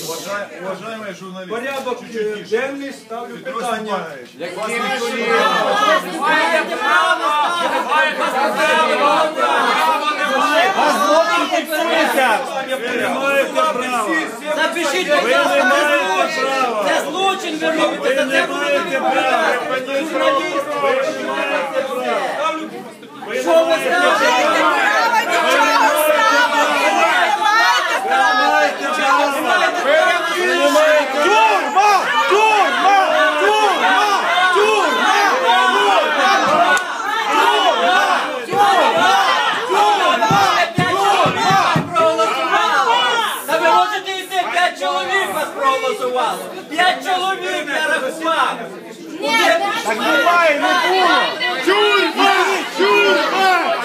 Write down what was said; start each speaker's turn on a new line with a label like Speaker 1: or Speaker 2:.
Speaker 1: Уважаемые журналисты,
Speaker 2: Порядок денний ставлю питання.
Speaker 3: Запишіть, будь ласка, це злочин, ви робите, за це будете Що ви скажете?
Speaker 2: Тюрма! Тюрма! Тюрма!
Speaker 3: Та ви можете йти, 5 чоловік вас проголосувало. 5 чоловік я рахував.
Speaker 2: Так буває, не було! Тюрма! Тюрма!